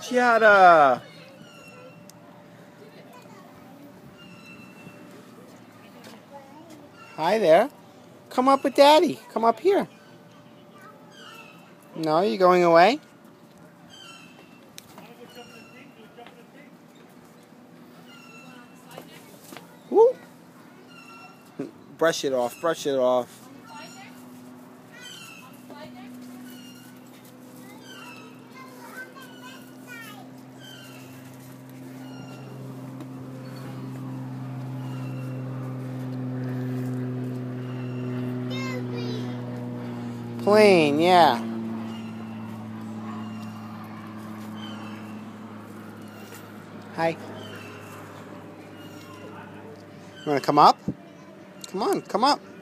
Giada! Hi there. Come up with Daddy. Come up here. No, you going away? Woo! Brush it off. Brush it off. Plane, yeah. Hi. You want to come up? Come on, come up.